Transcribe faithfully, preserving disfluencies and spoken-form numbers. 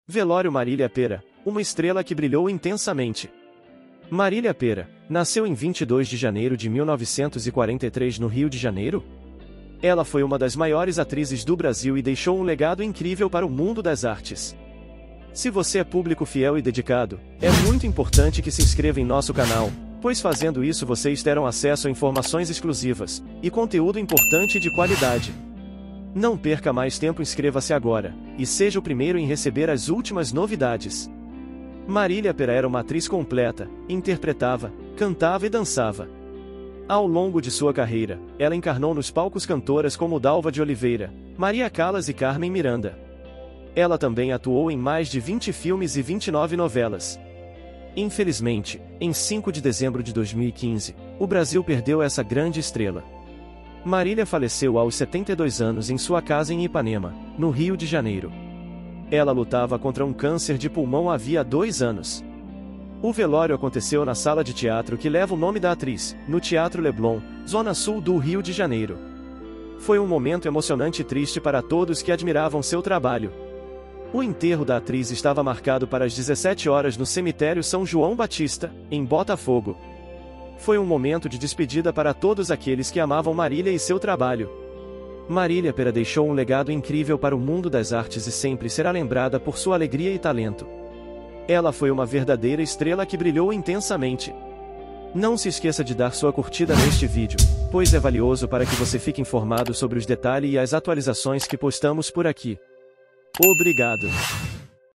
Velório Marília Pêra, uma estrela que brilhou intensamente. Marília Pêra nasceu em vinte e dois de janeiro de mil novecentos e quarenta e três no Rio de Janeiro. Ela foi uma das maiores atrizes do Brasil e deixou um legado incrível para o mundo das artes. Se você é público fiel e dedicado, é muito importante que se inscreva em nosso canal, pois fazendo isso vocês terão acesso a informações exclusivas e conteúdo importante e de qualidade. Não perca mais tempo, inscreva-se agora, e seja o primeiro em receber as últimas novidades. Marília Pêra era uma atriz completa, interpretava, cantava e dançava. Ao longo de sua carreira, ela encarnou nos palcos cantoras como Dalva de Oliveira, Maria Callas e Carmen Miranda. Ela também atuou em mais de vinte filmes e vinte e nove novelas. Infelizmente, em cinco de dezembro de dois mil e quinze, o Brasil perdeu essa grande estrela. Marília faleceu aos setenta e dois anos em sua casa em Ipanema, no Rio de Janeiro. Ela lutava contra um câncer de pulmão havia dois anos. O velório aconteceu na sala de teatro que leva o nome da atriz, no Teatro Leblon, zona sul do Rio de Janeiro. Foi um momento emocionante e triste para todos que admiravam seu trabalho. O enterro da atriz estava marcado para as dezessete horas no cemitério São João Batista, em Botafogo. Foi um momento de despedida para todos aqueles que amavam Marília e seu trabalho. Marília Pêra deixou um legado incrível para o mundo das artes e sempre será lembrada por sua alegria e talento. Ela foi uma verdadeira estrela que brilhou intensamente. Não se esqueça de dar sua curtida neste vídeo, pois é valioso para que você fique informado sobre os detalhes e as atualizações que postamos por aqui. Obrigado!